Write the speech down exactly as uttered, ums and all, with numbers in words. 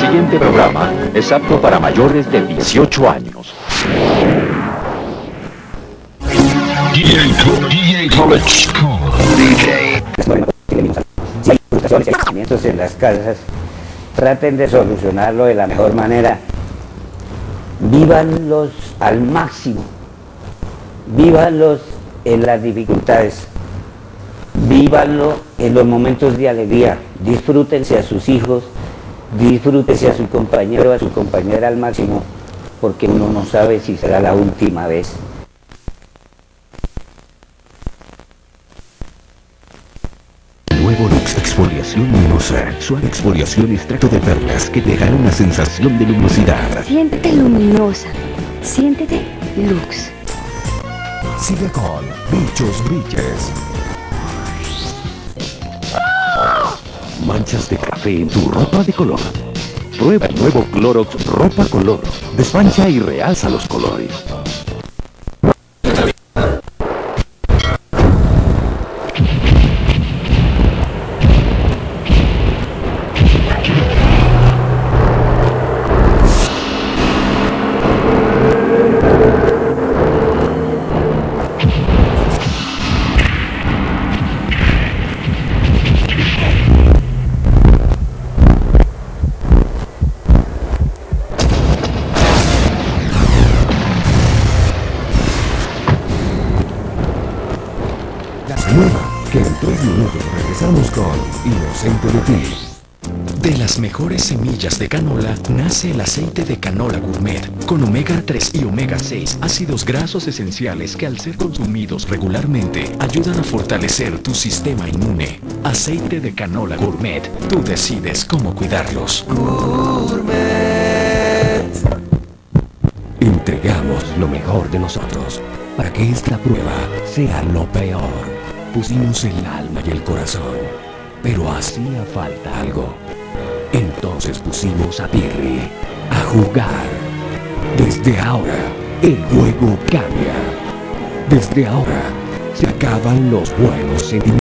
siguiente programa es apto para mayores de dieciocho años. D J, D J College D J. Si hay frustraciones y sentimientos en las casas, traten de solucionarlo de la mejor manera. Vívanlos al máximo. Vívanlos en las dificultades. Vívanlo en los momentos de alegría. Disfrútense a sus hijos, disfrútense a su compañero, a su compañera al máximo, porque uno no sabe si será la última vez. Nuevo Lux Exfoliación Luminosa. Suave exfoliación extracto de perlas que te dejará una sensación de luminosidad. Siéntete luminosa. Siéntete Lux. Sigue con Bichos Brilles. Manchas de café en tu ropa de color. Prueba el nuevo Clorox Ropa Color. Despancha y realza los colores. Nueva, que en tres minutos regresamos con Inocente de ti. De las mejores semillas de canola nace el aceite de canola gourmet, con omega tres y omega seis, ácidos grasos esenciales que al ser consumidos regularmente ayudan a fortalecer tu sistema inmune. Aceite de canola gourmet, tú decides cómo cuidarlos. Gourmet. Entregamos lo mejor de nosotros para que esta prueba sea lo peor. Pusimos el alma y el corazón, pero hacía falta algo. Entonces pusimos a Pirri a jugar. Desde ahora, el juego cambia. Desde ahora, se acaban los buenos sentimientos.